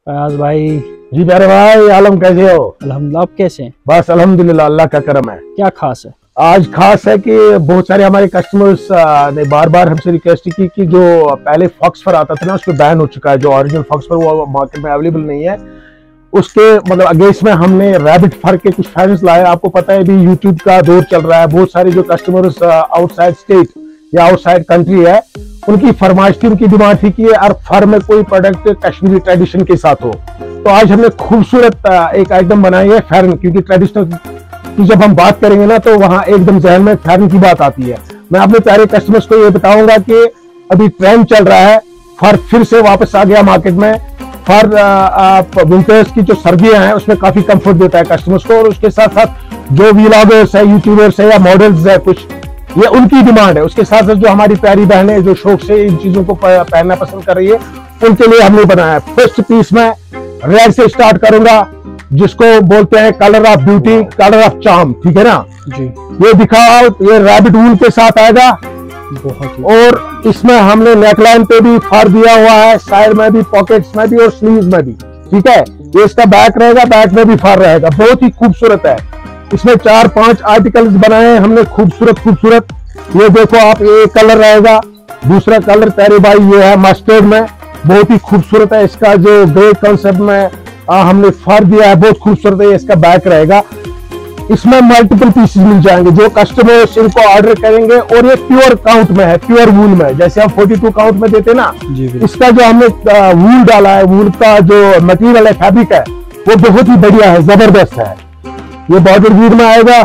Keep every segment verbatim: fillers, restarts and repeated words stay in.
फयाज भाई। जी प्यारे भाई, आलम कैसे हो? अल्हम्दुलिल्लाह, आप कैसे हैं? बस अल्हम्दुलिल्लाह, अल्लाह का करम है। क्या खास है? आज खास है कि बहुत सारे हमारे कस्टमर्स ने बार बार हमसे रिक्वेस्ट की कि जो पहले फॉक्स फर आता था ना, उसमें बैन हो चुका है। जो ओरिजिनल फॉक्स फर वो मार्केट में अवेलेबल नहीं है। उसके मतलब अगेंस्ट में हमने रैबिट फर के कुछ फैंस लाए। आपको पता है भी यूट्यूब का दौर चल रहा है। बहुत सारे जो कस्टमर्स आउटसाइड स्टेट या आउटसाइड कंट्री है, उनकी फरमाइश थी, उनकी डिमांड थी कि यार फर में कोई प्रोडक्ट कश्मीरी ट्रेडिशन के साथ हो। तो आज हमने खूबसूरत एक आइटम बनाई है फैरन, क्योंकि ट्रेडिशनल की जब हम बात करेंगे ना तो वहां एकदम जहन में फैरन की बात आती है। मैं अपने प्यारे कस्टमर्स को ये बताऊंगा कि अभी ट्रेंड चल रहा है, फर फिर से वापस आ गया मार्केट में। फर विंटर्स की जो सर्दियां हैं उसमें काफी कंफर्ट देता है कस्टमर्स को, और उसके साथ साथ जो व्लॉगर्स है, यूट्यूबर्स है या मॉडल्स है, कुछ ये उनकी डिमांड है। उसके साथ साथ जो हमारी प्यारी बहनें जो शौक से इन चीजों को पहनना पसंद कर रही है, उनके लिए हमने बनाया। फर्स्ट पीस में रेड से स्टार्ट करूंगा, जिसको बोलते हैं colour of beauty, colour of charm, ठीक है ना जी। ये दिखाओ, ये रैबिट वूल के साथ आएगा बहुत। और इसमें हमने नेकलाइन पे भी फर दिया हुआ है, साइड में भी, पॉकेट्स में भी और स्लीव्स में भी, ठीक है। ये इसका बैक रहेगा, बैक में भी फर रहेगा, बहुत ही खूबसूरत है। इसमें चार पांच आर्टिकल्स बनाए हैं हमने, खूबसूरत खूबसूरत। ये देखो आप, ये कलर रहेगा। दूसरा कलर प्यारे भाई ये है मस्टर्ड में, बहुत ही खूबसूरत है। इसका जो ग्रे कॉन्सेप्ट में आ, हमने फर दिया है, बहुत खूबसूरत है। इसका बैक रहेगा। इसमें मल्टीपल पीसेस मिल जाएंगे जो कस्टमर्स इनको ऑर्डर करेंगे, और ये प्योर काउंट में है, प्योर वूल में, जैसे हम बयालीस काउंट में देते ना। इसका जो हमने वूल डाला है, वूल का जो मटेरियल है, फैब्रिक है, वो बहुत ही बढ़िया है, जबरदस्त है। ये बॉर्डर ग्रीन में आएगा,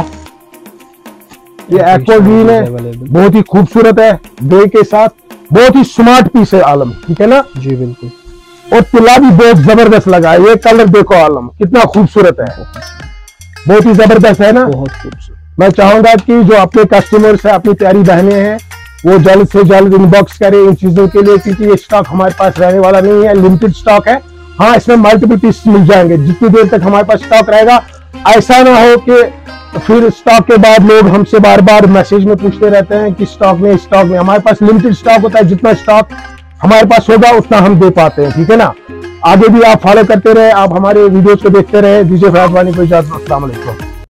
ये एक्वा ग्रीन है, बहुत ही खूबसूरत है ग्रे के साथ, बहुत ही स्मार्ट पीस है आलम, ठीक है ना जी बिल्कुल। और तिला भी बहुत जबरदस्त लगा है। ये कलर देखो आलम, कितना खूबसूरत है, बहुत ही जबरदस्त है ना, बहुत खूबसूरत। मैं चाहूंगा कि जो अपने कस्टमर्स है, अपनी प्यारी बहनें हैं, वो जल्द से जल्द इनबॉक्स करें इन चीजों के लिए, क्योंकि ये स्टॉक हमारे पास रहने वाला नहीं है, लिमिटेड स्टॉक है। हाँ, इसमें मल्टीपल पीस मिल जाएंगे जितनी देर तक हमारे पास स्टॉक रहेगा। ऐसा ना हो कि फिर स्टॉक के बाद लोग हमसे बार बार मैसेज में पूछते रहते हैं कि स्टॉक में स्टॉक में हमारे पास लिमिटेड स्टॉक होता है। जितना स्टॉक हमारे पास होगा उतना हम दे पाते हैं, ठीक है ना। आगे भी आप फॉलो करते रहे, आप हमारे वीडियोस को देखते रहे। दीजिए फयाज वानी को इजाजत। अस्सलाम वालेकुम।